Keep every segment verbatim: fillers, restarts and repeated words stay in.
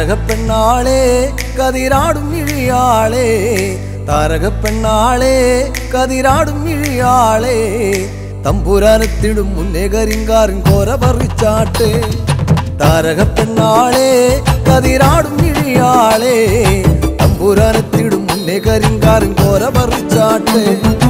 താരകപ്പെണ്ണാളെ കതിരാടും ഇഴിയാളെ താരകപ്പെണ്ണാളെ കതിരാടും ഇഴിയാളെ തമ്പുരാനെത്തിടും മുന്നേ കരിങ്കാറിൻ കോര പറിച്ചാട്ടെ താരകപ്പെണ്ണാളെ കതിരാടും ഇഴിയാളെ തമ്പുരാനെത്തിടും മുന്നേ കരിങ്കാറിൻ കോര പറിച്ചാട്ടെ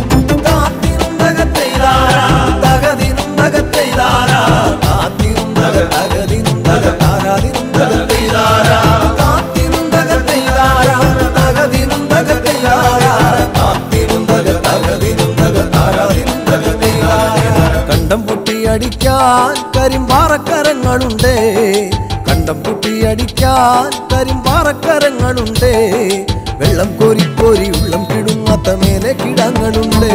കണ്ടം പൊട്ടിയടിക്കാൻ കരിമ്പാറക്കരങ്ങളുണ്ട് കണ്ടം പൊട്ടിയടിക്കാൻ കരിമ്പാറക്കരങ്ങളുണ്ട് വെള്ളം കോരി കോരി ഉള്ളം കിടുങ്ങാത്ത മേലെ കിടങ്ങളുണ്ട്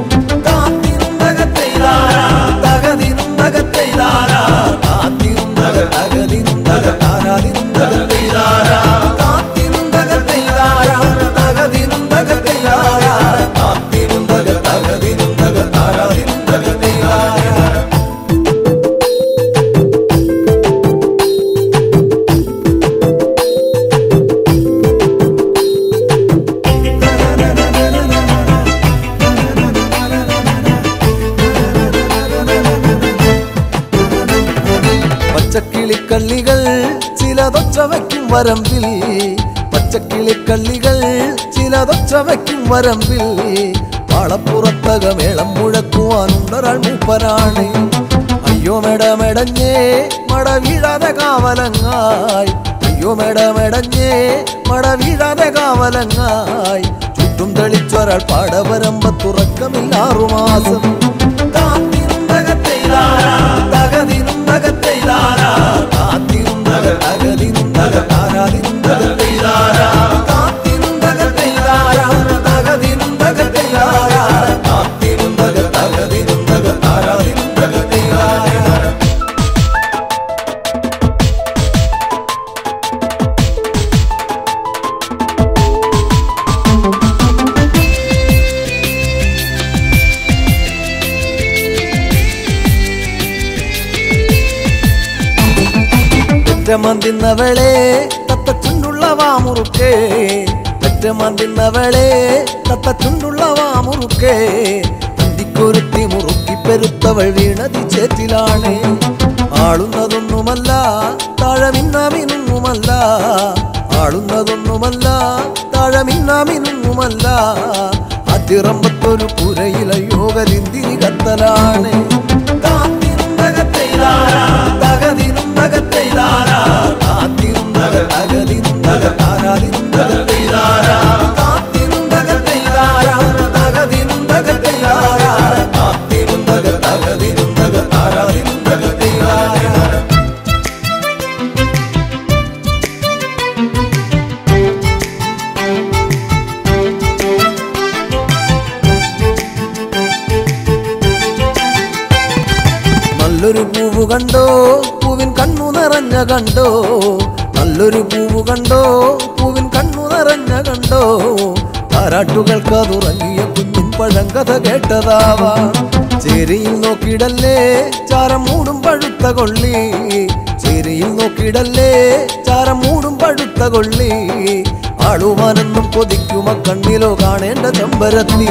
പച്ചക്കിളിക്കള്ളികൾ ചിലതൊച്ച വയ്ക്കും വരമ്പിൽ പച്ചക്കിളിക്കള്ളികൾ ചിലതൊച്ച വയ്ക്കും വരമ്പിൽ പാളപ്പുറത്തകമേളം മുഴക്കുവാനുണ്ടൊരാൾ മൂപ്പനാണ് അയ്യോ മെടമെടഞ്ഞേ മട വീഴാതെ കാവലങ്ങായി അയ്യോ മെടമെടഞ്ഞേ മട വീഴാതെ കാവലങ്ങായി ചുറ്റും തെളിച്ചൊരാൾ പാടവരമ്പത്തുറക്കമില്ലാറുമാസം പെറ്റമന്തിന്നവളെ തത്തച്ചുണ്ടുള്ള വാമുറുക്കേ പെറ്റമന്തിന്നവളെ തത്തച്ചുണ്ടുള്ള വാമുറുക്കേ അന്തിക്കൊരുത്തി മുറുക്കി പെരുത്തവൾ വീണതി ചേറ്റിലാണ് ആളുന്നതൊന്നുമല്ല താഴമിന്നാമിനുമല്ല ആളുന്നതൊന്നുമല്ല താഴമിന്നാമിനുമല്ല അതിറമ്പത്തൊരു പുരയില യോഗലിന്തിരി കത്തലാണ് നല്ലൊരു പൂവ് കണ്ടോ പൂവിൻ കണ്ണു നിറഞ്ഞ കണ്ടോ നല്ലൊരു പൂവ് കണ്ടോ പൂവിൻ കണ്ണു നിറഞ്ഞ കണ്ടോ താരാട്ടുകൾക്കതുറങ്ങിയ കുഞ്ഞിൻ പഴങ്കഥ കേട്ടതാവാ ചേരിയിൽ നോക്കിടല്ലേ ചാരം മൂടും പഴുത്ത കൊള്ളി ചേരിയിൽ നോക്കിടല്ലേ ചാരം മൂടും പഴുത്ത കൊള്ളി ആളുവാനെന്നും കൊതിക്കുമ കണ്ണിലോ കാണേണ്ട ചെമ്പരത്തി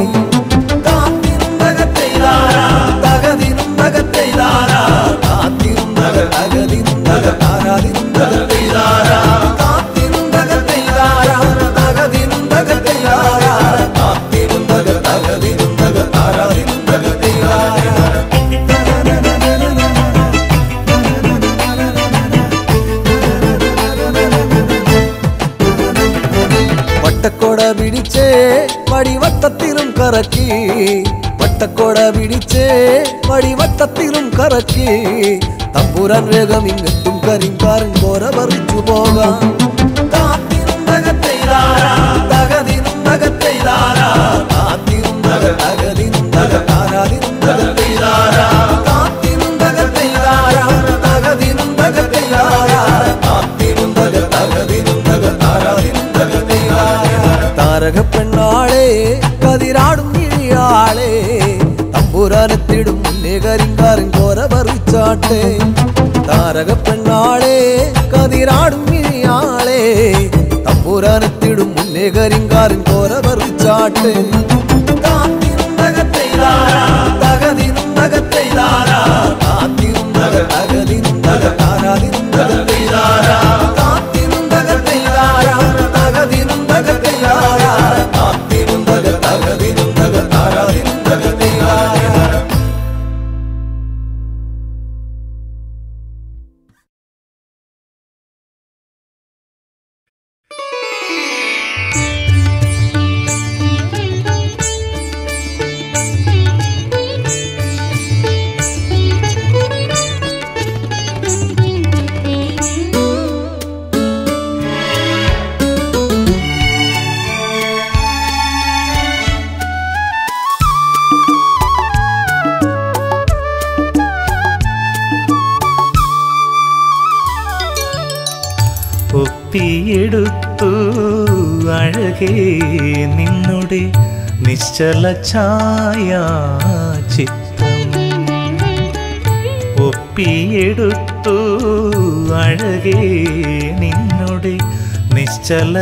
വട്ടക്കോട പിടിച്ചേ വടിവട്ടത്തിലും കറക്കി വട്ടക്കോട പിടിച്ചേ വടിവട്ടത്തിലും കറക്കി തമ്പുരാൻ വേഗം ഇങ്ങെത്തും കരിങ്കാരൻ കോര പറിച്ചു പോകാം താരകപ്പെണ്ണാളെ കതിരാടും ഇഴിയാളെ തമ്പുരാനെത്തിടും മുന്നേ കരിങ്കാറിൻ കോര പറിച്ചാട്ടെ താരകപ്പെണ്ണാളെ കതിരാടും ഇഴിയാളെ തമ്പുരാനെത്തിടും മുന്നേ കരിങ്കാലിൻ കോര പറിച്ചാട്ടെ ഒപ്പിയെടുത്തു അഴകേ നിന്നുടെ നിശ്ചല ഛായാചിത്രം ഒപ്പിയെടുത്തു അഴകേ നിന്നുടെ നിശ്ചല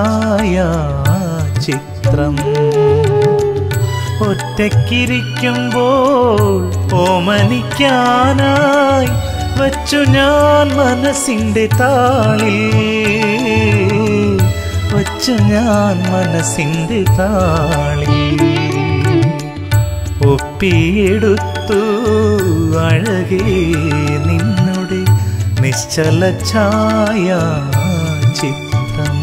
ഛായാചിത്രം ഒറ്റയ്ക്കിരിക്കുമ്പോൾ ഓമനിക്കാനായി വച്ചു ഞാൻ മനസ്സിൻ്റെ താളിൽ വച്ചു ഞാൻ മനസ്സിൻ്റെ താളിൽ ഒപ്പിയെടുത്തു അഴകേ നിന്നുടെ നിശ്ചല ഛായാചിത്രം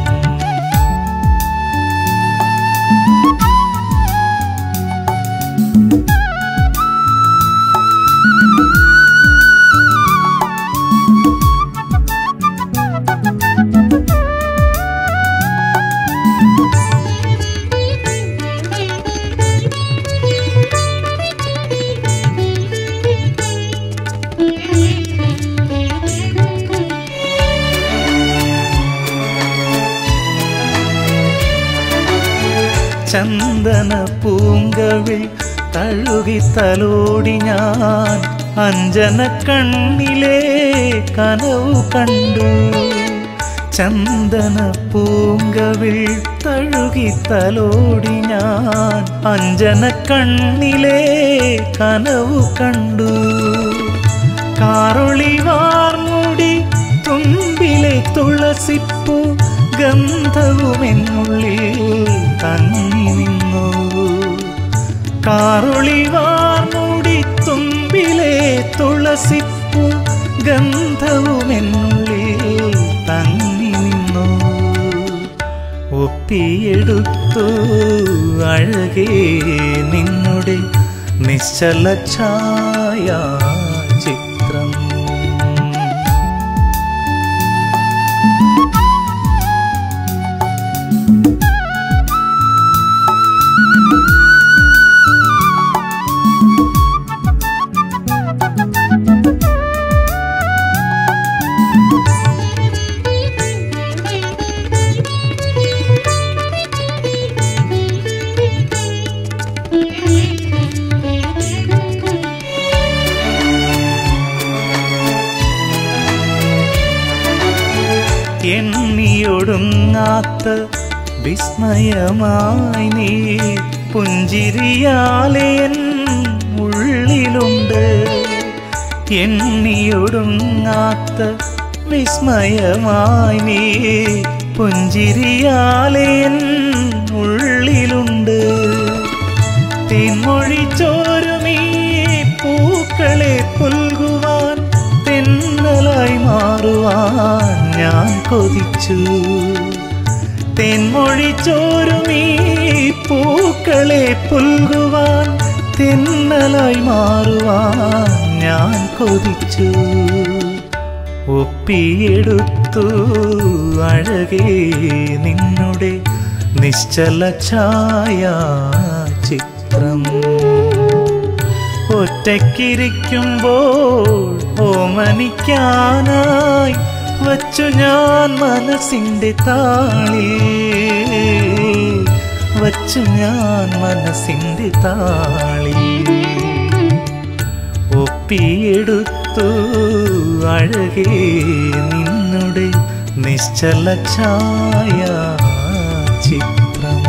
ചന്ദന പൂങ്കവിൽ തഴുകി തലോടി ഞാൻ അഞ്ജന കണ്ണിലെ കനവു കണ്ടു ചന്ദന പൂങ്കവിൽ തഴുകി തലോടി ഞാൻ അഞ്ജന കണ്ണിലെ കനവു കണ്ടു കാറൊളി വാർമുടി തുമ്പിലെ തുളസിപ്പൂ ഗന്ധവുമെന്നുള്ളിൽ തങ്ങി നിന്നു കാറൊളി വാർമുടി തുമ്പിലെ തുളസിപ്പൂ ഗന്ധവുമെന്നുള്ളിൽ തങ്ങി നിന്നു ഒപ്പിയെടുത്തു അഴകേ നിന്നുടെ നിശ്ചല ഛായാചിത്രം എണ്ണിയൊടുങ്ങാത്ത വിസ്മയമായി നീ പുഞ്ചിരിയാലെ എൻ ഉള്ളിലുണ്ട് എണ്ണിയൊടുങ്ങാത്ത വിസ്മയമായി നീ പുഞ്ചിരിയാലെ എൻ ഉള്ളിലുണ്ട് തേൻമൊഴി ചോരുമീ പൂക്കളെ പുൽകുവാൻ തെന്നലായി മാറുവാൻ ഞാൻ കൊതിച്ചു തെന്മൊഴി ചോരുമീ പൂക്കളെ പുൽകുവാൻ തെന്നലായി മാറുവാൻ ഞാൻ കൊതിച്ചു ഒപ്പിയെടുത്തു അഴകേ നിന്നുടെ നിശ്ചല ഛായാചിത്രം ഒറ്റയ്ക്കിരിക്കുമ്പോൾ ഓമനിക്കാനായി വച്ചു ഞാൻ മനസ്സിൻ്റെ താളിൽ വച്ചു ഞാൻ മനസ്സിൻ്റെ താളിൽ ഒപ്പിയെടുത്തു അഴകേ നിന്നുടെ നിശ്ചല ഛായ ചിത്രം.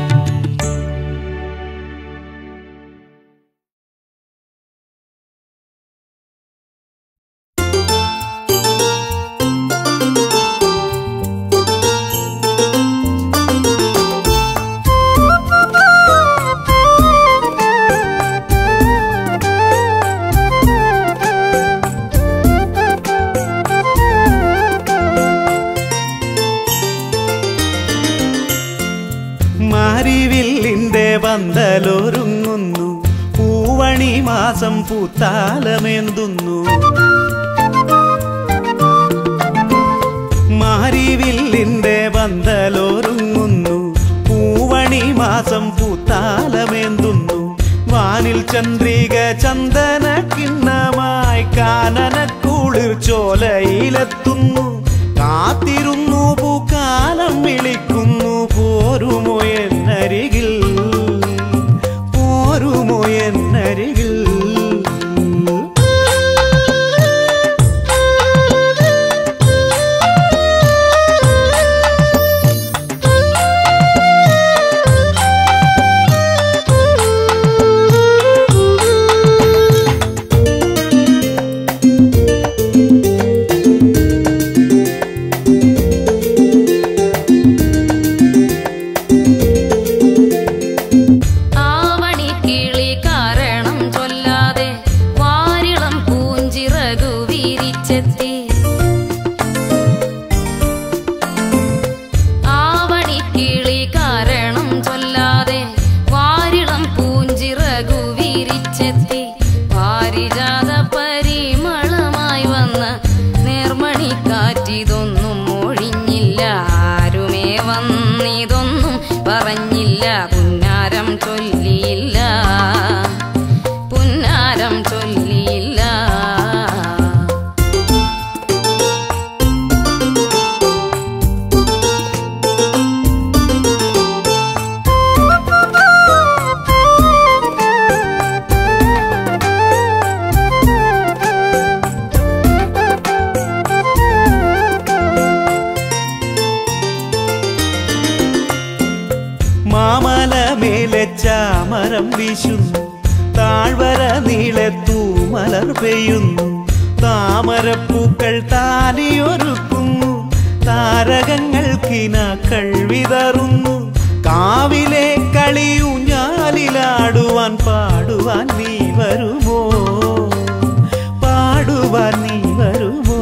മാരിവില്ലിന്റെ പന്തലൊരുങ്ങുന്നു, പൂവണി മാസം പൂത്താലമേന്തുന്നു. മാരിവില്ലിന്റെ പന്തലൊരുങ്ങുന്നു, പൂവണി മാസം പൂത്താലമേന്തുന്നു. വാനിൽ ചന്ദ്രിക ചന്ദന കിണ്ണമായി കാനനക്കുളിർ ചോലയിലെത്തുന്നു. കാത്തിരുന്നു പൂക്കാലം വിളിക്കുന്നു, പോരുമോ എന്നരികിൽ, പോരുമോ എന്നരികിൽ. ചാമരം വീശുന്നു, താഴ്വര നീളത്തു മലർ പെയ്യുന്നു. താമരപ്പൂക്കൾ താലിയൊരുക്കുന്നു, താരകങ്ങൾ കിനാക്കൾ വിതറുന്നു. കാവിലെ കളിയൂഞ്ഞാലിലാടുവാൻ പാടുവാൻ നീ വരുമോ, പാടുവാൻ നീ വരുമോ.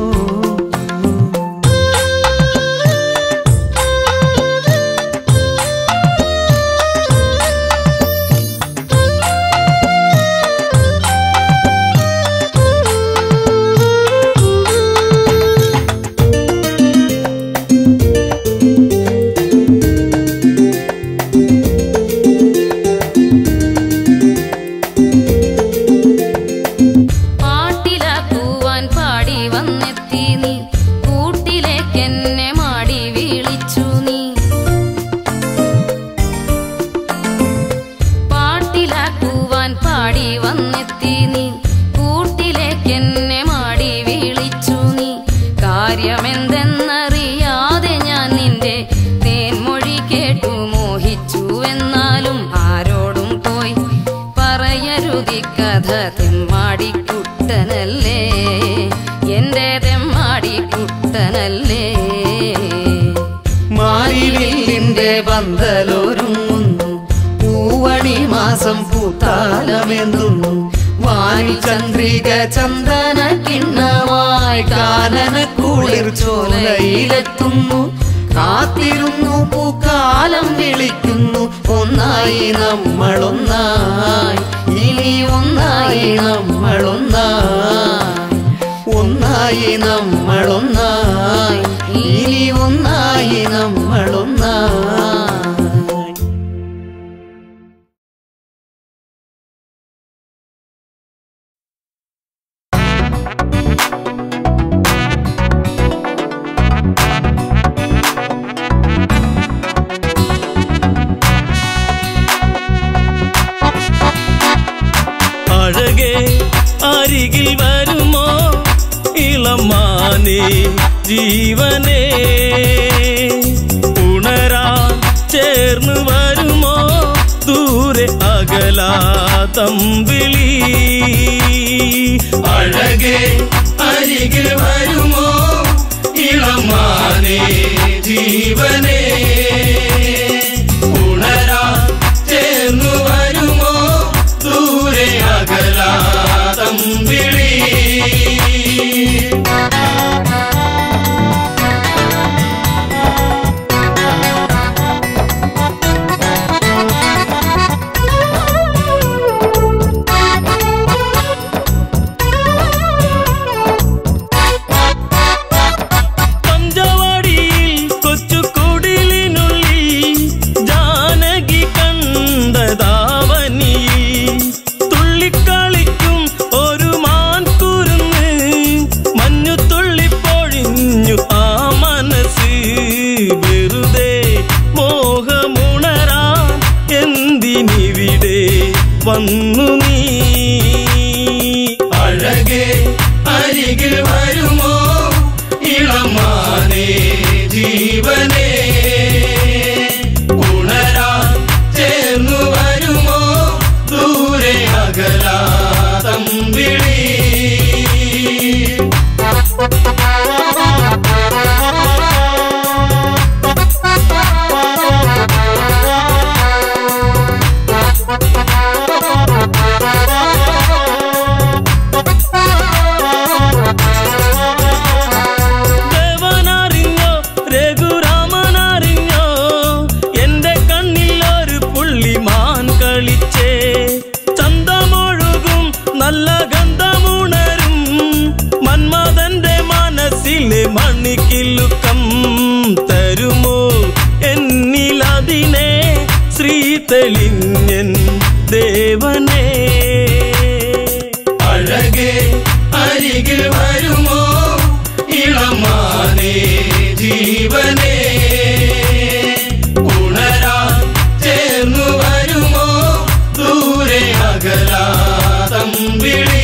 പന്തലൊരുങ്ങുന്നു, പൂവണി മാസം പൂത്താലമേന്തുന്നു. വാനി ചന്ദ്രിക ചന്ദന കിണ്ണമായി കാനനക്കുളിർ ചോലയിലെത്തുന്നു. കാത്തിരുന്നു പൂക്കാലം വിളിക്കുന്നു, ഒന്നായി നമ്മളൊന്നായി, ഇനി ഒന്നായി നമ്മളൊന്നായി, ഒന്നായി നമ്മളൊന്നായി, ഇനി ഒന്നായി നമ്മളൊന്നായി. അരികിൽ വരുമോ ഇള ഇളമാനേ ജീവനേ ഉണരാൻ ചേർന്ന് വരുമോ ദൂരെ അകലാ തമ്പിളി അഴകേ അരികിൽ വരുമോ ഇളമാനേ ജീവനേ ഉണരാൻ ചേർന്നു വരുമോ ദൂരെ അകലാ തമ്പിളി വന്നു നീ അഴകേ അരികിൽ വരുമോ ഇളമാനേ ജീവനേ ഉണരാൻ ചേർന്നു വരുമോ ദൂരെ അകലാ തമ്പിളി മണിക്കിലുക്കം തരുമോ എന്നിലതിനെ ശ്രീ തെളിഞ്ഞൻ ദേവനേ അഴകേ അരികിൽ വരുമോ ഇളമാനേ ജീവനേ ഉണരാൻ ചേർന്നു വരുമോ ദൂരെ അകലാ തമ്പിളി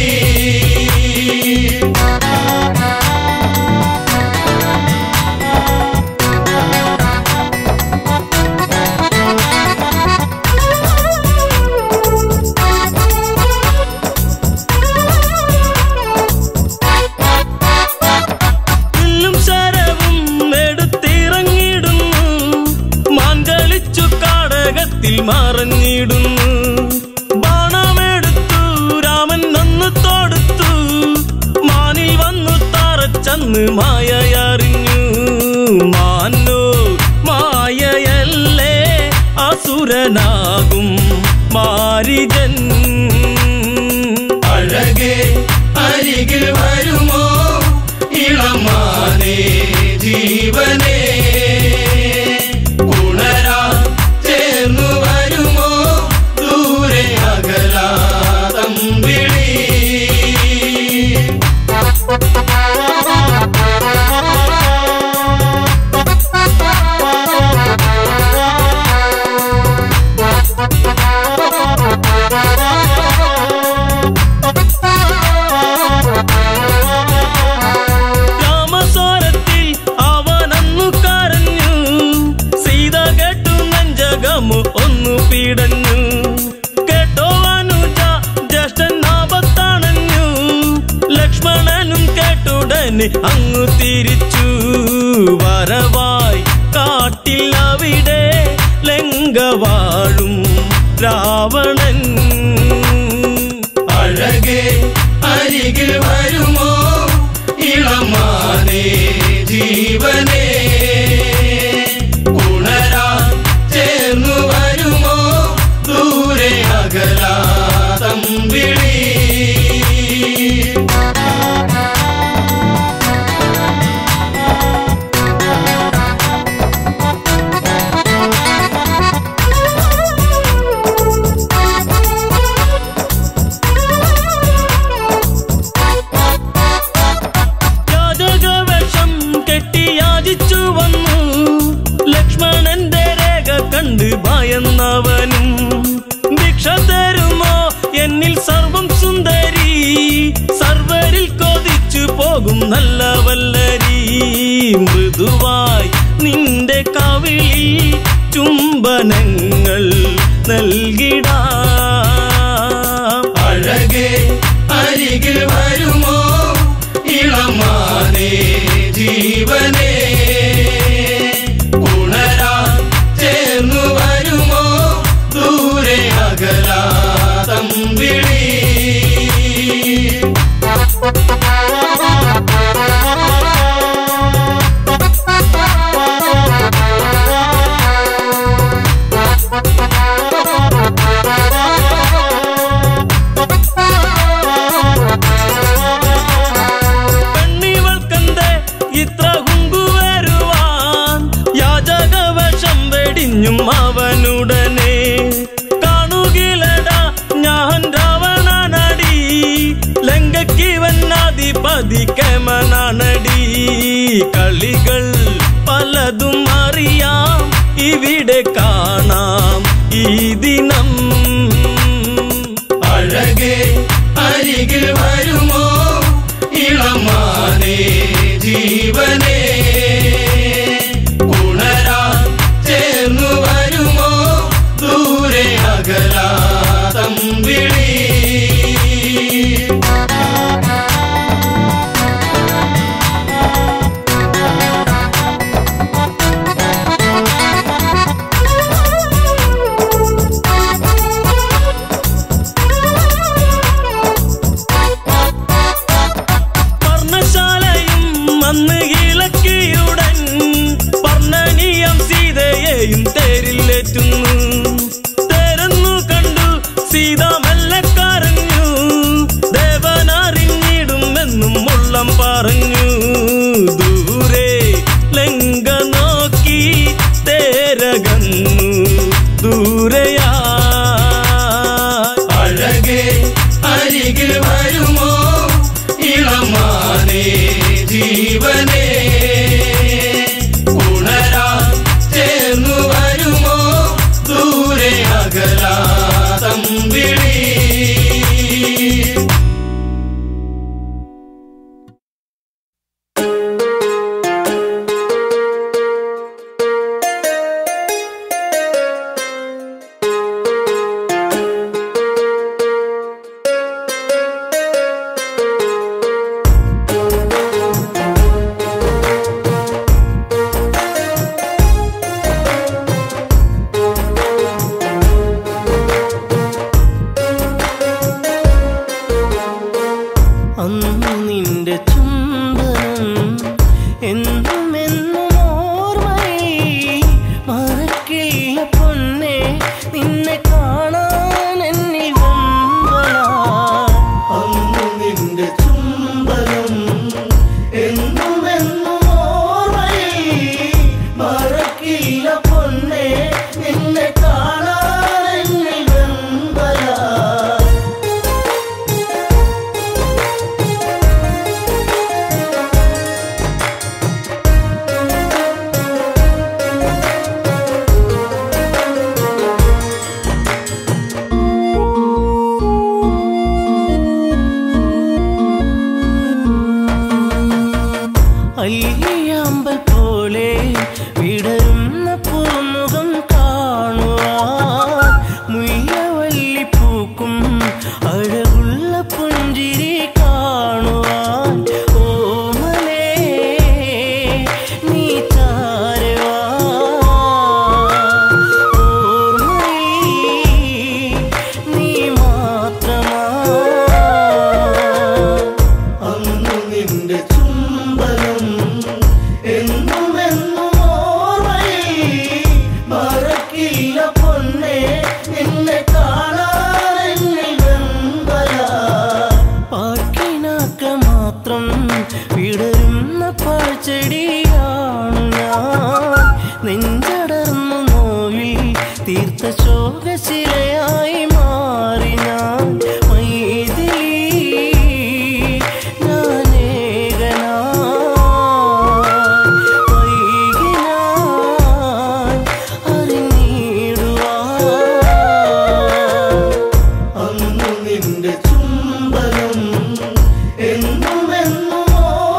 മറഞ്ഞിടുന്നു ബാണമെടുത്തു രാമൻ നന്നു തൊടുത്തു മാനിൽ വന്നു തറച്ചന്ന് മായയറിഞ്ഞു മാനോ മായയല്ലേ അസുരനാകും മാരിജൻ അഴകേ അരികിൽ വരുമോ ഇളമാനേ ജീവനേ ഉണരാൻ ചേർന്നു വരുമോ ദൂരെ അകലാ തമ്പിളി രാമസ്വരത്തിൽ അവനന്നു കരഞ്ഞു സീത കേട്ടു നെഞ്ചകമു ഒന്നു പീടഞ്ഞു കേട്ടോ അനുജ ജ്യേഷ്ഠൻ ആപത്തണഞ്ഞു ലക്ഷ്മണനും കേട്ടുടനെ അങ്ങു തിരിച്ചു വരവായി കാട്ടിൽ അവിടെ ലങ്ക വാഴും രാവണൻ അഴകേ അരികിൽ വരുമോ ഇളമാനേ ജീവനേ ഉണരാൻ ചേർന്നു വരുമോ ദൂരെ അകലാ തമ്പിളി കണ്ട് ഭയന്നവനും ഭിക്ഷ തരുമോ എന്നിൽ സർവം സുന്ദരി സർവരിൽ കൊതിച്ചു പോ പോകും നല്ല വല്ലരി മൃദുവായി നിന്റെ കവിളിൽ ചുംബനങ്ങൾ നൽകിടാം. അഴകേ അരികിൽ വരുമോ ഇളമാനേ ജീവനേ, ഉണരാൻ ചേർന്നു വരുമോ ദൂരെ അകലാതമ്പിളി. അവനുടനെ കാണുകിലടാ ഞാൻ രാവണനടി, ലങ്കയ്ക്ക് വന്നാധിപതി കേമനാണടി. കളികൾ പലതും അറിയാം ഇവിടെ കാണാം ഈ ദിനം. അഴകേ അരികിൽ വരുമോ ഇളമാനേ ജീവനേ, ഉണരാൻ ചേർന്നു വരുമോ ദൂരെ അകലാതമ്പിളി. പർണശാലയും അന്ന് ഇളക്കിയുടൻ പർണനീയം സീതയെയും തേരിലേറ്റുന്നു. തേരെന്നു കണ്ടു സീത മെല്ലെ കരഞ്ഞു, ദേവനറിഞ്ഞിടുമെന്നും ഉള്ളം പറഞ്ഞു. ദൂരെ ലങ്ക നോക്കി തേരകന്നു ദൂരയാ. അഴകേ അരികിൽ വരുമോ ഇളമാനേ ജീവനേ, ഉണരാൻ ചേർന്നു വരുമോ ദൂരെ അകലാതമ്പിളി. അയ്യാമ്പൽ പോലെ വിടരുന്ന പൂമുഖം കാണുവാൻ, മുയ്യവല്ലി പൂക്കും അഴകുള്ള പുഞ്ചിരി കാണുവാൻ. ഓമലേ നീ ചാരവാ, ഓർമ്മയിൽ നീ മാത്രമാ. അന്നു നിന്റെ ചുംബനം എന്നും എന്നും ഓർമ്മയിൽ മറക്കില്ല പൊന്നേ, നിന്നെ കാണാൻ എന്നിൽ വെമ്പലാ. പാക്കിനാക്ക മാത്രം വിടരുന്ന പാഴ്ചെടിയാണു ഞാൻ, നെഞ്ചടർന്നു നോവിൽ തീർത്ത ശോകശിലയായി മാറി ഞാൻ. മൈഥിലി നിന്റെ ചുംബനം എന്നും എന്നും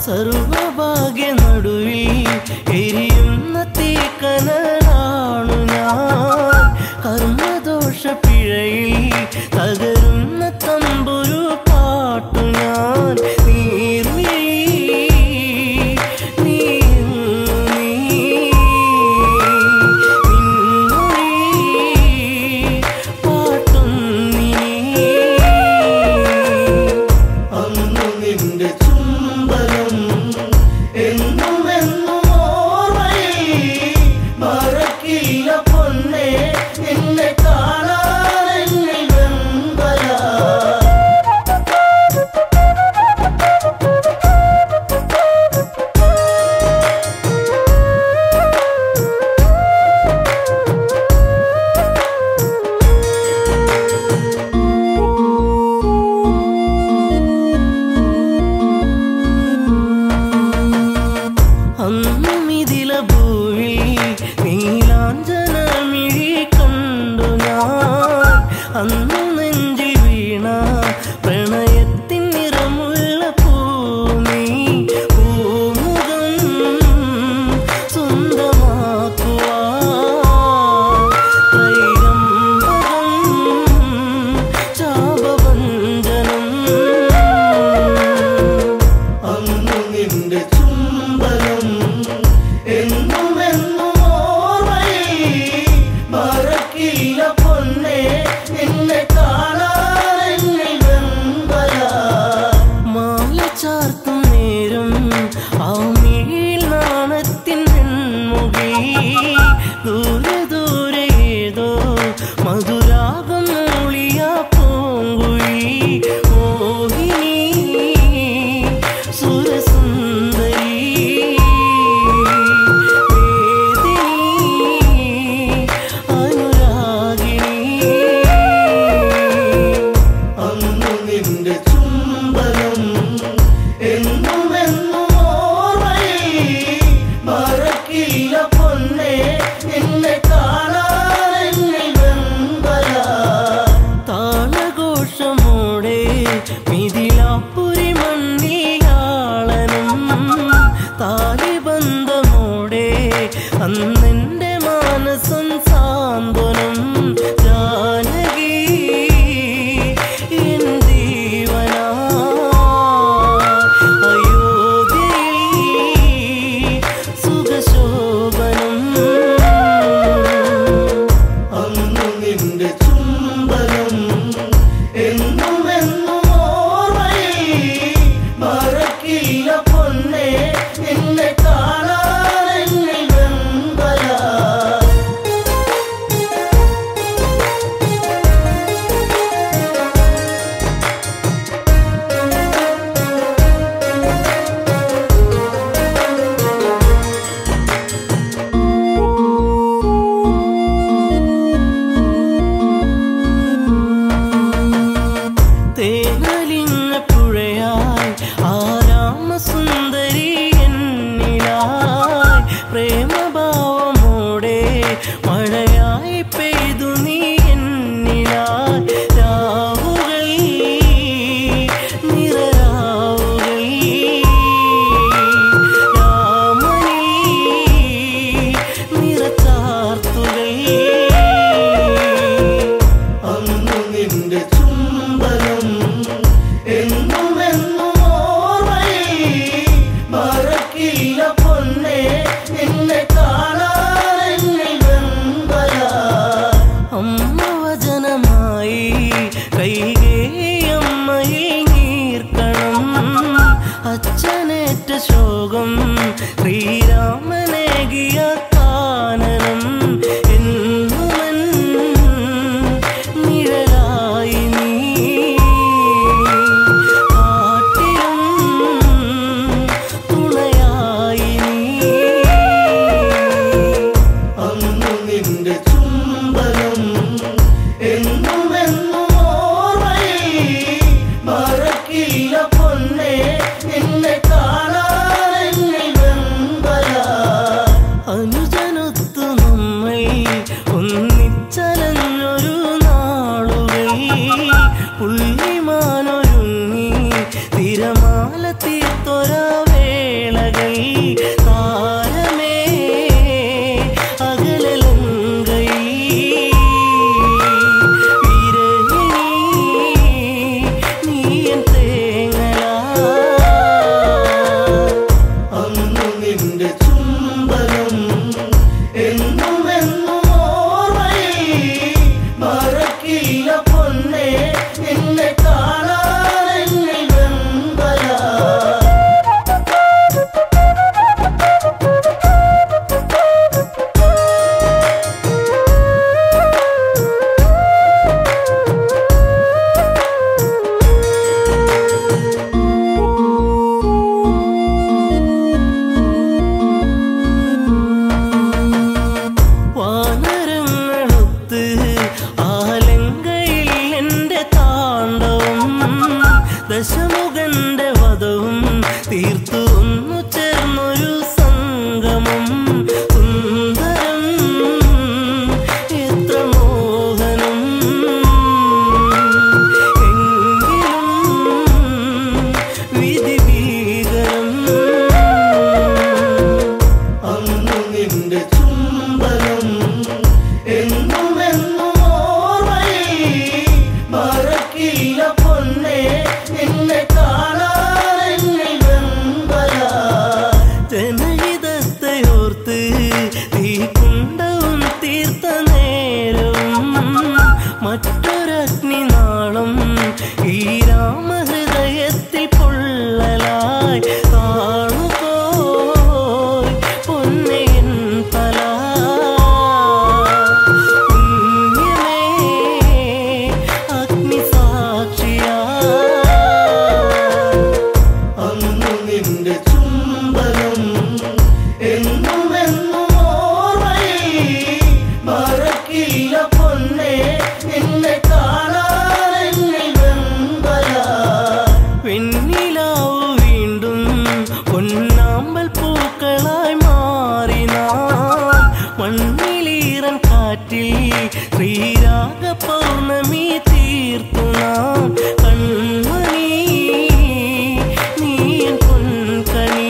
സർവഭാഗ്യ നടുവിൽ എരിയുന്ന തീക്കനലാണു ഞാൻ കർമ്മദോഷ പിഴയിൽ തകരുന്ന തമ്പുരു പാട്ടു ഞാൻ നീർമിഴി അന്നു നെഞ്ചിൽ വീണ പ്രണയത്തിൻ നിറമുള്ള പൂമി പൂമുഖം സ്വന്തമാക്കുവാൻ ത്രൈരംബകം ചാപവഞ്ചനം അന്നു നിന്റെ ചുംബനം എന്നും എന്നും ഓർമ്മയിൽ മറക്കില്ല പൊന്നേ നിന്നെ കാണാനെന്നിൽ വെമ്പല മാല ചാർത്തും നേരം ആ മിഴിയിൽ നാണത്തിൻ വെൺമുകിൽ ദൂരെ ദൂരെ ഏതോ മധുരാഗം മൂളിയ പൂങ്കുഴി മോഹിനി സുരസുന്ദരി നിന്റെ ചുംബനം എന്നും എന്നും ഓർമ്മയിൽ മറക്കില്ല പൊന്നേ നിന്നെ കാണാനെന്നിൽ വെമ്പല താളഘോഷമോടെ മിഥിലാപ്പുരി മണ്ണിലാളനും താലിബന്ധമോടെ അന്നെന്റെ മാനസം സാന്ത്വനം ജാനകി നിന്റെ ചുംബനം എന്നും എന്നും ഓർമ്മയിൽ മറക്കില്ല പൊന്നേ നിന്നെ കാണാനെന്നിൽ വെമ്പല തേനലിഞ്ഞ പുഴയായി ആരാമസുന്ദരി എന്നിലായി പ്രേമഭാവമോടെ മഴയായി പെയ്തു നീ എന്നിലായി രാവുകൾ നിറരാവുകൾ രാമണി നിറച്ചാർത്തുകൾ അന്നു നിന്റെ ചുംബനം എന്നും എന്നും ഓർമ്മയിൽ മറക്കില്ല പൊന്നേ നിന്നെ കാണാനെന്നിൽ വെമ്പല അമ്മ വചനമായി കൈകേയമ്മയിൽ നീർക്കണം അച്ഛനേറ്റ ശോകം ശ്രീരാമനേകിയ കാനനം എന്നുമൻ നിഴലായി നീ കാട്ടിലും തുണയായി നീ അന്നു നിന്റെ ചുംബനം എന്നും എന്നും ഓർമ്മയിൽ മറക്കില്ല പൊന്നേ നിന്നെ കാണാനെന്നിൽ ഒന്നു ചേർന്നൊരു സംഗമം സുന്ദരം എത്ര മോഹനം എങ്കിലും വിധി ഭീകരം അന്നു നിന്റെ ചുംബനം എന്നുമെന്നും ഓർമ്മയിൽ മറക്കില്ല പൊന്നെ നിന്നെ കാണാനെന്നിൽ വെമ്പല ജനഹിതത്തെ ഓർത്ത് തീക്കുണ്ടവും തീർത്ത നേരവും മറ്റൊരഗ്നി നാളം ഈ രാമഹൃദയത്തിൽ പൊള്ളലായി കാണുപോയി പൊന്നെയൻ തല പുണ്യമേ അഗ്നിസാക്ഷിയാ അന്നു നിന്റെ ചുംബനം എന്നുമെന്നും ഓർമ്മയിൽ മറക്കില്ല പൊന്നെ നിന്നെ കാണാനെന്നിൽ വെമ്പല വെണ്ണിലാവു വീണ്ടും പൊന്നാമ്പൽ പൂക്കളായി മാറി നാം മണ്ണിലീറൻ കാറ്റിൽ ശ്രീരാഗ പൗർണമി തീർത്തു നാം കൺമണി നീൻ പൊൻകണി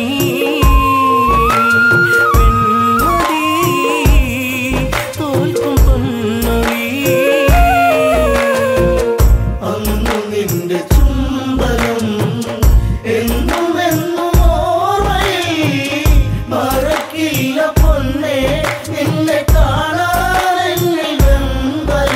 വെൺമതി തോൽക്കും പൊന്നൊഴി അന്നു നിന്റെ ചുംബനം എന്നുമെന്നും ഓർമ്മയിൽ മറക്കില്ല പൊന്നെ നിന്നെ കാണാനെന്നിൽ വെമ്പല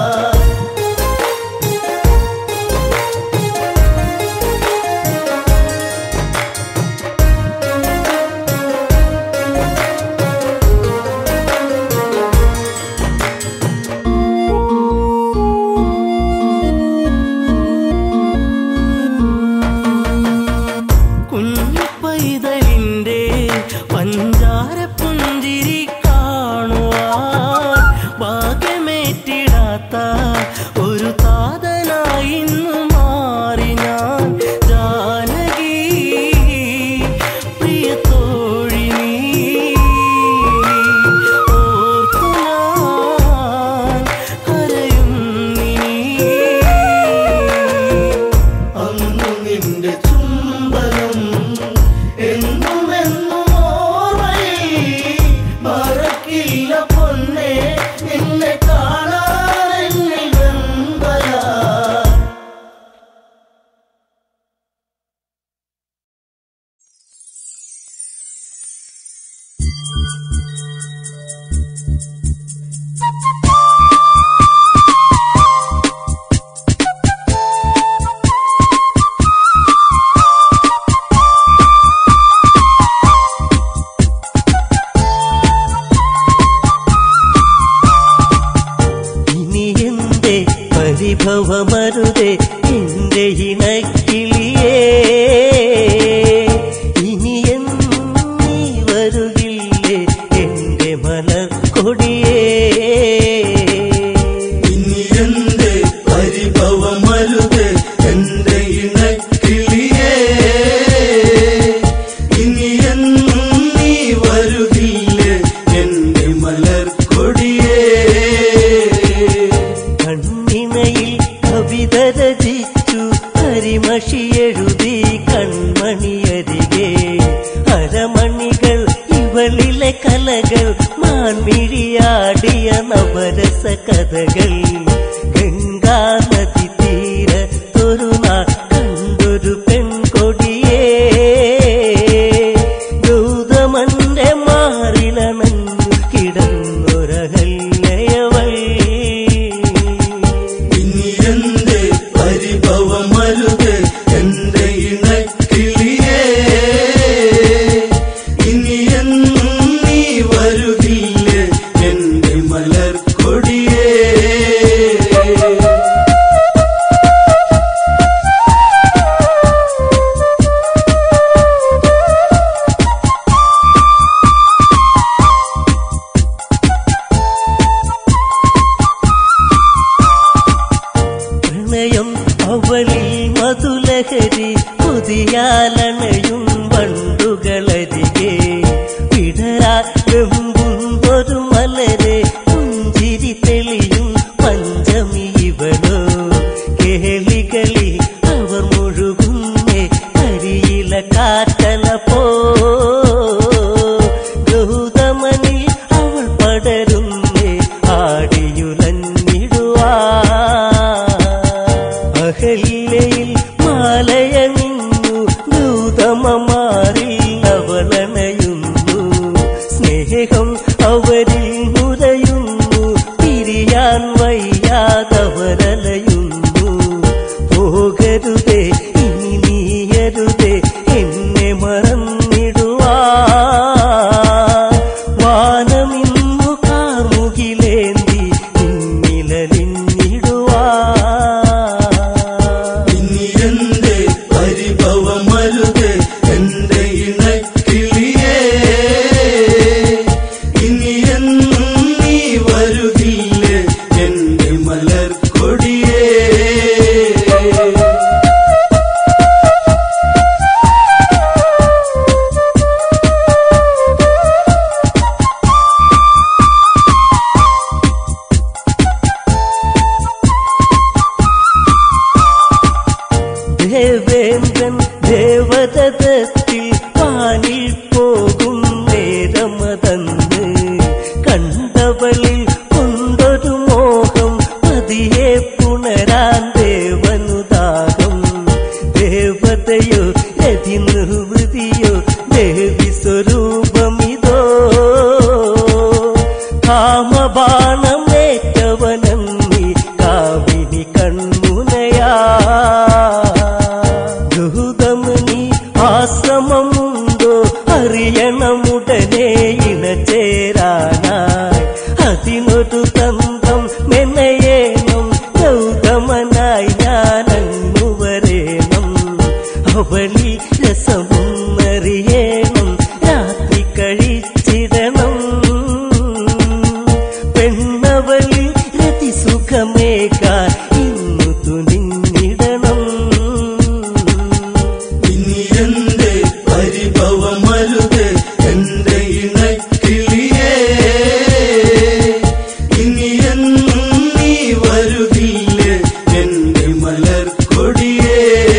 കുഞ്ഞു പൈതലിന്റെ പഞ്ചാര പുഞ്ചിരി കാണുവാൻ ഭാഗ്യമേറ്റിടാത്ത ഒരു താതനായി ഇന്നു മാറി ഞാൻ ജാനകി പ്രിയ തോഴി നീ ഓർത്തു ഞാൻ കരയുന്നിനി അന്നു നിന്റെ ചുംബനം എന്നുമെന്നും ഓർമ്മയിൽ മറക്കില്ല പൊന്നെ നിന്നെ കാണാനെന്നിൽ വെമ്പല ഇനി എന്റെ പരിഭവമരുതേ എന്റെ ഇണക്കിളിയേ ഇനി എന്നീ വരുകില്ലേ എന്റെ മലർക്കൊടിയേ ഇനി എന്റെ പരിഭവമരുതേ എന്റെ ഇണക്കിളിയേ ഇനി എന്നീ വരുകില്ലേ എന്റെ മലർക്കൊടിയേ കണ്ണിണയിൽ കവിത രചിച്ചു കരിമഷി എഴുതി കൺമണിയരികെ അരമണികൾ ഇവളിലെ കലകൾ മാൻമിഴിയാടിയ നവരസ കഥകൾ ഗംഗാ നദി തീരത്തൊരു നാൾ കണ്ടൊരു പെൺകൊടിയേ ഗൗതമന്റെ മാറിലണഞ്ഞു കിടന്നൊരഹല്യവൾ ഇനി എന്റെ പരിഭവമരുതേ എന്റെ ഇണക്കിളിയേ ഇനി എന്നീ വരുകില്ലേ എന്റെ മലർക്കൊടിയേ മാറിൽ അവളണയുന്നു, സ്നേഹം അവരിൽ മുരയുന്നു, പിരിയാൻ വയ്യാതവരലയുന്നു. പോകരുതേ ഇനി നീയരുതേ എന്നെ മറന്നിടുവാൻ, വാനമിന്നു കാർമുകിലേന്തി നിന്നിലലിഞ്ഞിടുവാൻ. ഇനി എന്റെ പരിഭവമരുതേ എന്റെ ഇണക്കിളിയേ, ഇനി എന്നും നീ വരുകില്ലേ എന്റെ മലർക്കൊടിയേ. ദേവേന്ദ്രൻ ദേവതത്തിൽ പാനിൽ പോകും നേരമതന്ന്, കണ്ടവളിൽ കൊണ്ടൊരു മോഹം പതിയെ പുണരാൻ ദേവനുദാഹം. ദേവതയോ രതി നിർവൃതിയോ ദേവി സ്വരൂപമിതോ, കാമബാണമേറ്റവനന്നി കാവിനി കൺമുനയാ. ഗൗതമനി ആശ്രമമുണ്ടോ അറിയണമുടനെ ഇണചേരാനായി, അതിനൊരു തന്ത്രം മെനയേണം, ഗൗതമനായി ഞാനങ്ങു വരേണം. അവളി രസമൊന്നറിയണം, രാത്രി കഴിച്ചിടണം. പെണ്ണവളി രതി സുഖമേകാൻ ഇന്നു തുനിഞ്ഞിടണം. ഇനി എന്റെ പരിഭവമരുതേ എന്റെ ഇണക്കിളിയേ, ഇനി എന്നും നീ വരുകില്ലേ എന്റെ മലർക്കൊടിയേ.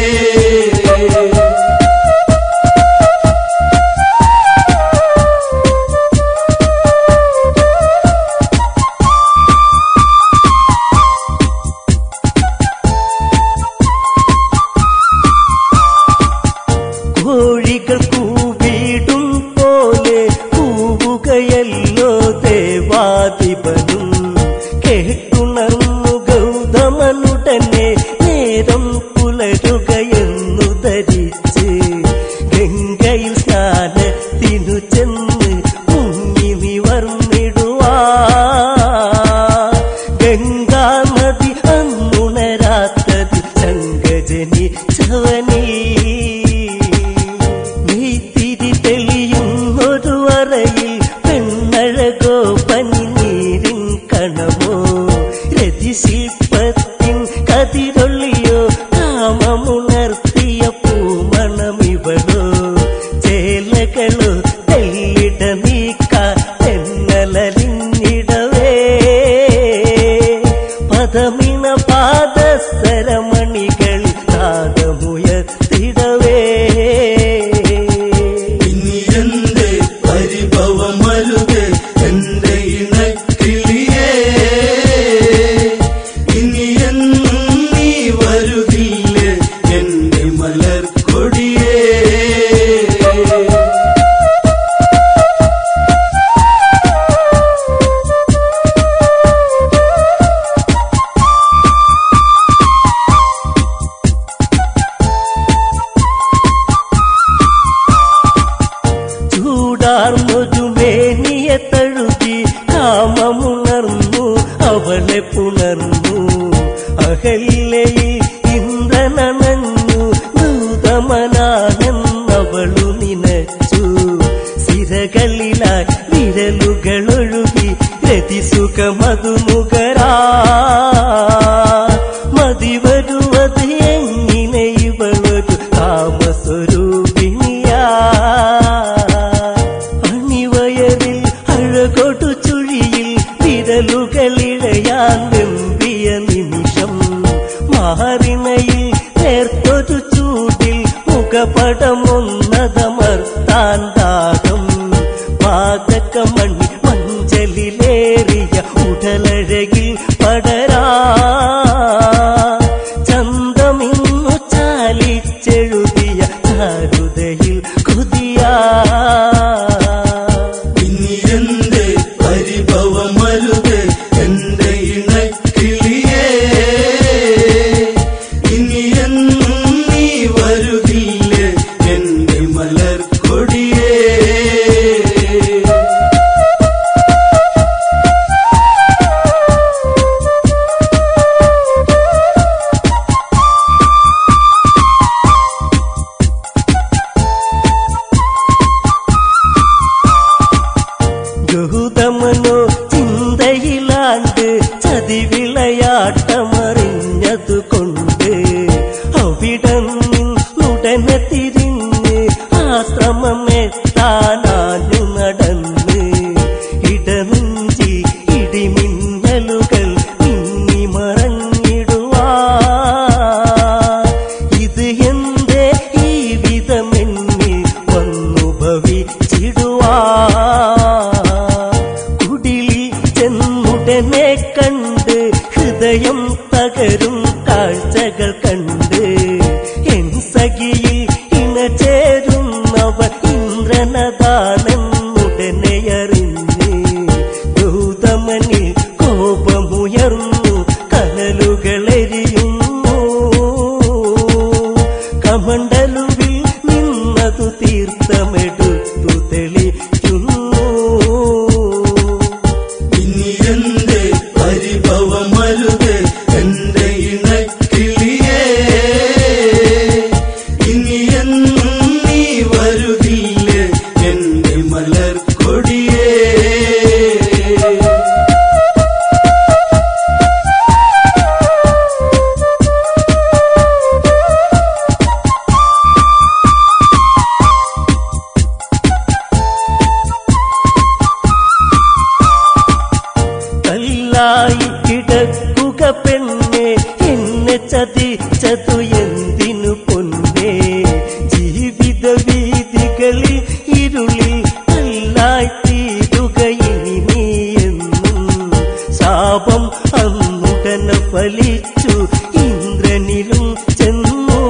കോഴികൾ കൂവിടും പോലെ കൂവുകയല്ലോ ദേവാധിപനും, കേട്ടുണർന്നു ഗൗതമനുടനെ നേരം പുലരുകയെന്നു ധരിച്ച് ഗംഗയിൽ സ്നാനത്തിനു ചെന്ന് മുങ്ങി നിവർന്നിടുവാ. ഗംഗാനദി അന്നുണരാത്തത് ശങ്കജനിച്ചവനീ. നെയ്ത്തിരി തെളിയുന്നൊരു അറയിൽ പെണ്ണഴകോ പനിനീരിൻ കണമോ, രതിശില്പത്തിൻ കതിരൊള്ളിയോ കാമമുണർത്തിയ പൂമണമിവളോ. ചേലകളോ തെല്ലിട നീക്കാൻ തെന്നലലിഞ്ഞിടവേ, പദമിണ പാദസരമണികൾ നാദമുയർത്തിടവേ. ഇനി എന്റെ പരിഭവമരുതേ എന്റെ ഇണക്കിളിയേ, ഇനി എന്നും നീ വരുകില്ലേ എന്റെ മലർക്കൊടിയേ. ചൂടാർന്നൊരു മേനിയെ തഴുകി കാമമുണർന്നു അവളെ പുണർന്നു. അഹല്യയിൽ ഇന്ദ്രനണഞ്ഞു ഗൗതമനാണെന്നവളു നിനച്ചു. സിരകളിലായി വിരലുകളൊഴുകി രതിസുഖമതു മുഖരാ. മതിവരുവത് എങ്ങനെ ഇവളൊരു കാമസ്വരൂപിണിയാ. അണിവയറിൽ അഴകൊടു ചുഴിയിൽ വിരലുകളിഴയാൻ വെമ്പിയ നിമിഷം, മാറിണയിൽ നേർത്തൊരു ചൂടിൽ മുഖപടമൊന്നതമർത്താൻ ദാഹം. പാതകമണി മഞ്ചലിലേറിയ ഉടലഴകിൽ കിളിയാ ഇനി എന്റെ പരിഭവമരുത് എന്റെ ഇണക്കിളിയേ ഇനി എന്നും നീ വരുകില്ലേ എന്റെ മലർക്കൊടിയേ ഗൗതമനോ ചിന്തയിലാണ്ട് ചതിവിളയാട്ടമറിഞ്ഞതുകൊണ്ട് അവിടന്നുടനെ തിരിഞ്ഞ് ആശ്രമമെത്താനാനു നടന്ന് ഇടനെഞ്ചി ഇടിമിന്നലുകൾ മിന്നി മറഞ്ഞിടുവാ ഇത് എന്റെ ഈ വിധമെന്നിൽ വന്നു ഭവിച്ചിടുവാ ചെന്നുടനെ കണ്ട് ഹൃദയം തകരും കാഴ്ചകൾ കണ്ട് എൻ സഖിയിൽ ഇണചേരുന്നവർ ഇന്ദ്രനദാനെന്നുടനെ അറിഞ്ഞ് ഗൗതമനിൽ കോപമുയർന്നു കനലുകളെരിയുന്നു കമണ്ടലുവിൽ നിന്നതു തീർത്ഥമെടുത്തു തെളിക്കുന്നു എന്റെ പരിഭവമരുത് എന്റെ ഇണക്കിളിയേ ഇനി എന്നും നീ വരുകില്ലേ എന്റെ മലർക്കൊടിയേ കല്ലായി കിടക്കുക പെണ്ണെ എന്നെ ചതിച്ചതു എന്തിനു പൊന്നേ ജീവിത വീതികളിൽ ഇരുളിൽ കല്ലായി തീരുക ഇനി നീ എന്നും ശാപം അന്നുടനെ ഫലിച്ചു ഇന്ദ്രനിലും ചെന്നു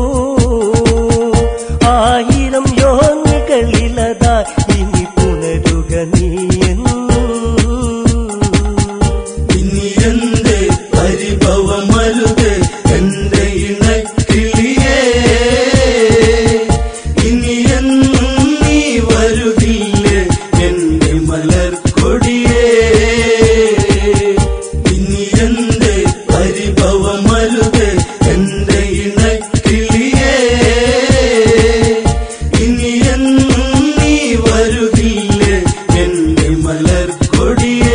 ആയിരം യോനികളിലതാ ഇനി പുണരുക നീ എന്നും ഇനി എന്റെ പരിഭവമരുത് എന്റെ ഇണക്കിളിയേ ഇനി എന്നും നീ വരുകില്ലേ എന്റെ മലർക്കൊടിയേ ഇനി എന്റെ പരിഭവമരുത് എന്റെ ഇണക്കിളിയേ ഇനി എന്നും നീ വരുകില്ലേ എന്റെ മലർക്കൊടിയേ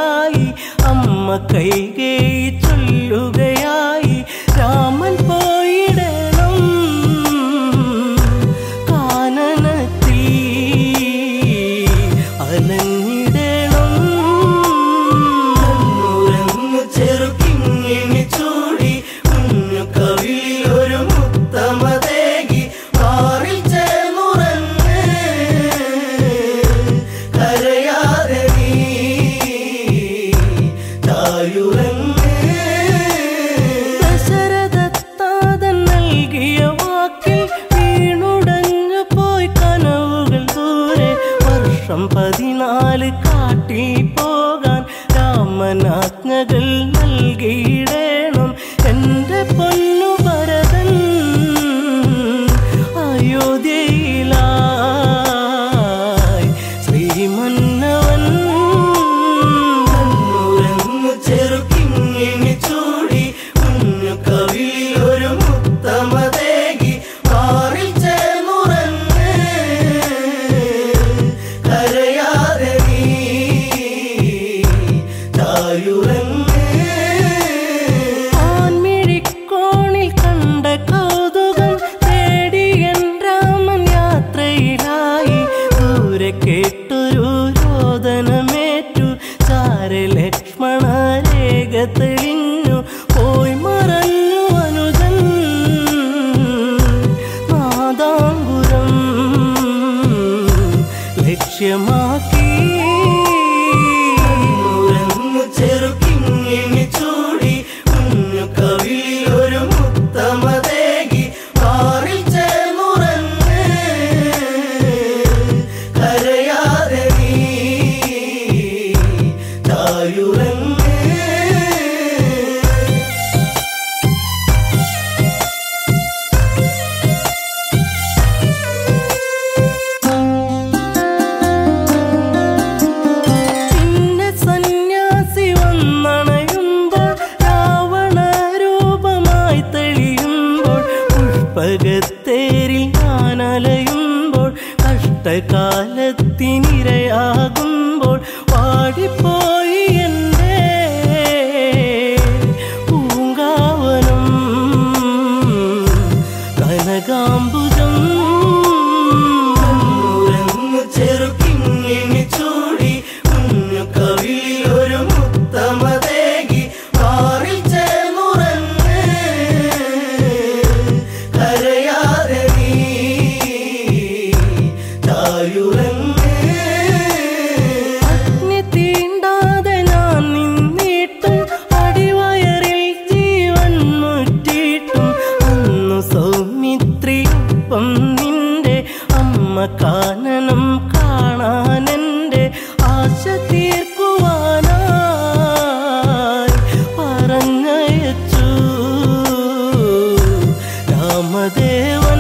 രാത്രിയായി അമ്മ കൈകേയി ചൊല്ലുകയായി രാമൻ പോയിടണം കാനനത്തിൽ അലഞ്ഞിടണം ചെറുക്കിങ്ങിണി ചൂടി കുഞ്ഞു കവിളിൽ ഒരു മുത്തമതേകി മാറിൽ ചേർന്നുറങ്ങ് കരയാതെ നീ തായുറങ്ങ് ദശരഥത്താതൻ നൽകിയ വാക്കിൽ വീണുടഞ്ഞു പോയി കനവുകൾ ദൂരെ വർഷം പതിനാല് കാട്ടിൽ പോകാൻ രാമനാജ്ഞകൾ നൽകിയിടേണം എന്റെ പൊന്നു ഭരതൻ അയോധ്യയിലായി ശ്രീമന്നവൻ ചെറുക്കിങ്ങിണി ചൂടി കുഞ്ഞു കവിളിൽ ഒരു മുത്തമതേകി മാറിൽ ചേർന്നുറങ്ങ് കരയാതെ നീ തായുറങ്ങ് ആൺമിഴിക്കോണിൽ കണ്ട കൗതുകം തേടി എൻ രാമൻ യാത്രയിലായി ദൂരെ കേട്ടൊരു രോദനമേറ്റു ചാരെ ലക്ഷ്മണ രേഖ തെളിഞ്ഞു പോയി മറഞ്ഞു അനുജൻ നാദാംബുരം ലക്ഷ്യമാക്കി ചെറുക്കിങ്ങിണി ചൂടി കുഞ്ഞു കവിളിൽ ഒരു മുത്തമതേകി മാറിൽ ചേർന്നുറങ്ങ് കരയാതെ നീ തായുറങ്ങ് പിന്നെ സന്യാസി വന്നണയുമ്പോൾ രാവണ രൂപമായി തെളിയുമ്പോൾ പുഷ്പകത്തേരിൽ ഞാൻ അലയുമ്പോൾ കഷ്ടകാലത്തിനിരയാകുമ്പോൾ പാടിപ്പോയി എൻ്റെ പൂങ്കാവനം കനകാംബുജം ചെറുക്കിങ്ങിണി ചൂടി കുഞ്ഞു കവിളിൽ ഒരു മുത്തമതേകി മാറിൽ ചേർന്നുറങ്ങ് കരയാതെ നീ തായുറങ്ങ് അഗ്നി തീണ്ടാതെ ഞാൻ നിന്നിട്ടും അടിവയറിൽ ജീവൻ മുറ്റിയിട്ടും അന്നു സൗമിത്രിയൊപ്പം നിന്റെ അമ്മ കാനനം കാണാനെന്റെ ആശ തീർക്കുവാനായി പറഞ്ഞയച്ചു രാമദേവൻ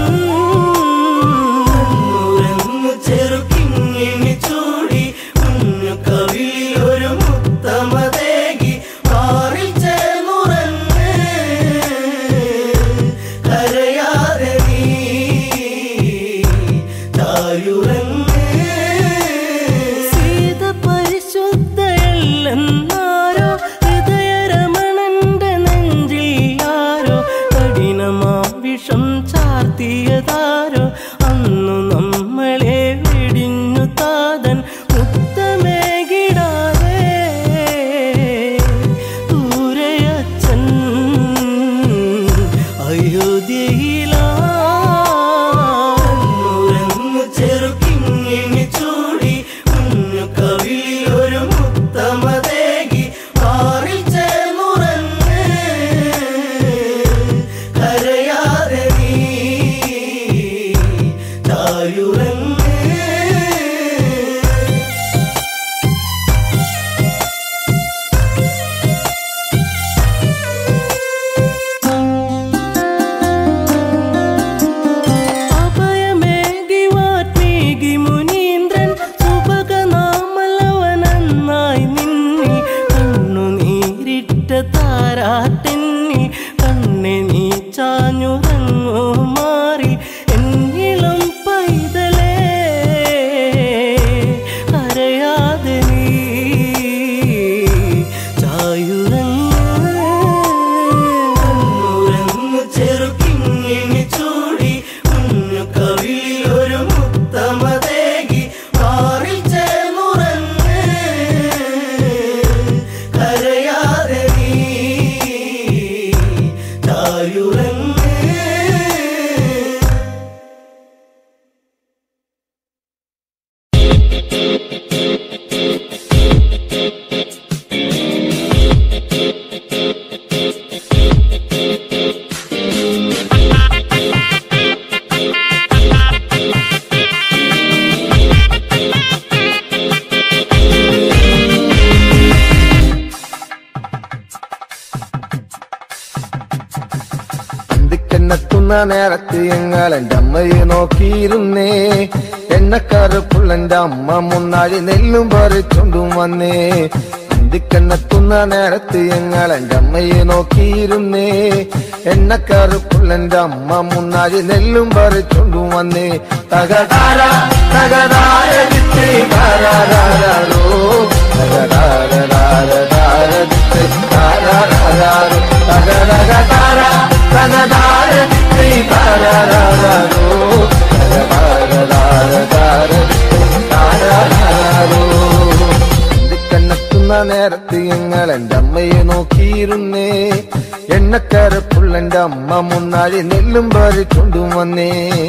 ചെറുക്കിങ്ങിണി ചൂടി കുഞ്ഞു കവിളിൽ ഒരു മുത്തമതേകി മാറിൽ ചേർന്നുറങ്ങ് കരയാതെ നീ തായുറങ്ങ് സീത പരിശുദ്ധയല്ലെന്നാരോ ഹൃദയരമണന്റെ നെഞ്ചിൽ ആരോ കഠിനമാം വിഷം ചാർത്തിയതാരോ അന്നു നമ്മളെ വെടിഞ്ഞു താതൻ മുത്തമേകിടാതെ ദൂരയച്ചൻ അയോധ്യയിലാ ചെറുക്കിങ്ങിണി ചൂടി കുഞ്ഞു കവിളിൽ ഒരു മുത്തമതേകി മാറിൽ ചേർന്നുറങ്ങ് കരയാതെ നീ തായുറങ്ങ് അഭയമേകി വാത്മീകി മുനീന്ദ്രൻ സുഭഗനാമലവനെന്നായി നിന്നിൽ കണ്ണുനീരിട്ട താരാട്ടെന്നിൽ കണ്ണെ നീ ചാഞ്ഞുറങ്ങോ മാറി എന്നിളം പൈതലേ കരയാതെ നീ നേരത്ത് ഞങ്ങളെന്റെ അമ്മയെ നോക്കിയിരുന്നേ. എണ്ണക്കറുപ്പുള്ളെന്റെ അമ്മ മുന്നാഴി നെല്ലും പറിച്ചോണ്ടും വന്നേ. അന്തിക്കെന്നെത്തുന്ന നേരത്ത് ഞങ്ങളെന്റെ അമ്മയെ നോക്കിയിരുന്നേ. എണ്ണക്കറുപ്പുള്ളെന്റെ അമ്മ മുന്നാഴി നെല്ലും പറിച്ചോണ്ടും വന്നേ. തകതാര തകതാര ദിത്തേ താരാരാരോ തകതാര ദിത്തേ താരാരാരോ തകതകതാര തകതാര ദിത്തേ താരാരാരോ തകതാര ദിത്തേ താരാരാരോ. കണ്ണെത്തുന്ന നേരത്ത് ഞങ്ങൾ എന്റെ അമ്മയെ നോക്കിയിരുന്നേ. എണ്ണക്കരപ്പുള്ളെന്റെ അമ്മ മുന്നാഴി നെല്ലും പറിച്ചോണ്ടും വന്നേ.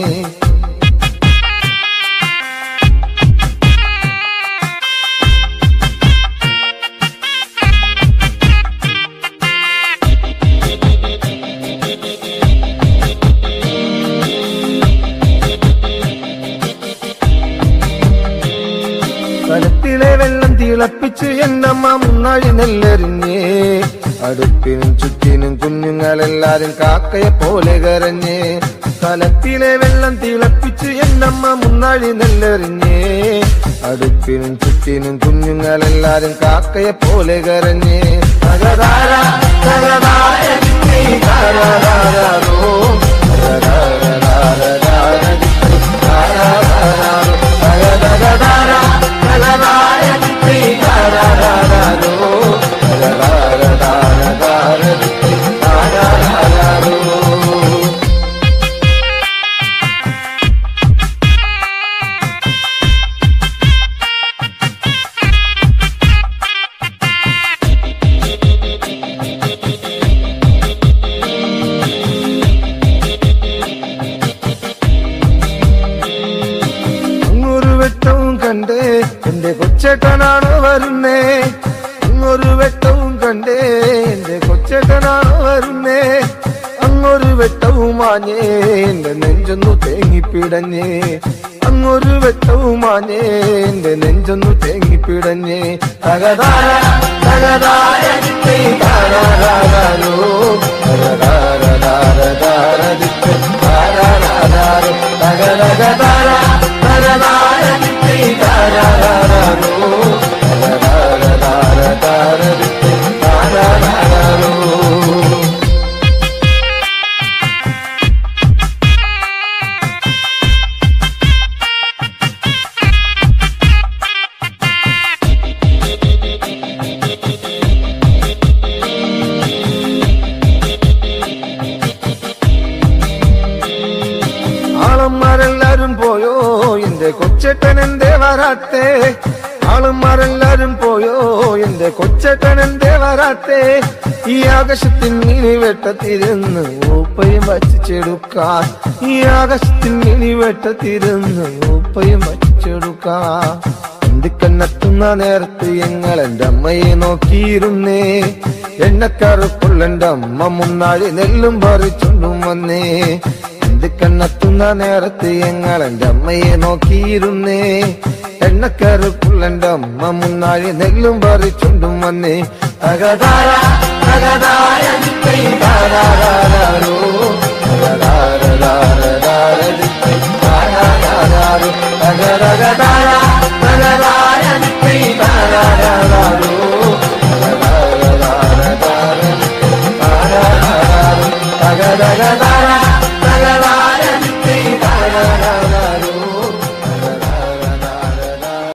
കലത്തിലെ വെള്ളം തിളപ്പിച്ച് എന്നമ്മ മുന്നാഴി നെല്ലെറിഞ്ഞേ. അടുപ്പിനും ചുറ്റിനും കുഞ്ഞുങ്ങളെല്ലാരും കാക്കയെ പോലെ കരഞ്ഞേ. കലത്തിലെ വെള്ളം തിളപ്പിച്ച് എന്നമ്മ മുന്നാഴി നെല്ലെറിഞ്ഞേ. അടുപ്പിനും ചുറ്റിനും കുഞ്ഞുങ്ങളെല്ലാരും കാക്കയെ പോലെ കരഞ്ഞേ. തകതാര തകതാര ദിത്തേ താരാരാരോ തകതാര ദിത്തേ താരാരാരോ തകതകതാര തകതാര ദിത്തേ താരാരാരോ തകതാര ദിത്തേ താരാരാരോ. കണ്ടേ എന്റെ കൊച്ചേട്ടനാണോ വരുന്നേ. അങ്ങൊരു വെട്ടവും കണ്ടേ എന്റെ കൊച്ചേട്ടനാണോ വരുന്നേ. അങ്ങൊരു വെട്ടവും മാഞ്ഞേ എന്റെ നെഞ്ചൊന്നു തേങ്ങിപ്പിടഞ്ഞേ. അങ്ങൊരു വെട്ടവും മാഞ്ഞേ എന്റെ നെഞ്ചൊന്നു തേങ്ങിപ്പിടഞ്ഞേ. തകതാര തകതാര ദിത്തേ താരാരാരോ തകതാര ദിത്തേ താരാരാരോ തകതകതാര തകതാര ദിത്തേ താരാരാരോ തകതാര ദിത്തേ താരാരാരോ. ആളന്മാരെല്ലാരും പോയോ എന്റെ കൊച്ചേട്ടൻ എന്തേ വരാത്തേ. ആളന്മാരെല്ലാരും പോയോ എന്റെ കൊച്ചേട്ടൻ എന്തേ വരാത്തേ. ഈ ആകാശത്തിൽ മിനി വെട്ടത്തിരുന്ന് ഊപ്പയും വച്ചിച്ചെടുക്കാൻ. ഈ ആകാശത്തിൽ മിനി വെട്ടത്തിരുന്ന് ഊപ്പയും വച്ചിച്ചെടുക്കാൻ. എന്തിക്കണ്ണെത്തുന്ന നേരത്ത് ഞങ്ങൾ എന്റെ അമ്മയെ നോക്കിയിരുന്നേ. എണ്ണക്കറുപ്പുള്ളെന്റെ അമ്മ മുന്നാഴി നെല്ലും പറിച്ചോണ്ടും വന്നേ. കണ്ണെത്തുന്ന നേരത്ത് ഞങ്ങൾ എന്റെ അമ്മയെ നോക്കിയിരുന്നേ. എണ്ണക്കറുപ്പുള്ളെന്റെ അമ്മ മുന്നാഴി നെല്ലും പറിച്ചോണ്ടും വന്നേ. തകതാര തകതാര ദിത്തേ താരാരാരോ തകതാര ദിത്തേ താരാരാരോ തകതകതാര തകതാര ദിത്തേ താരാരാരോ തകതാര ദിത്തേ താരാരാരോ തകതകതാര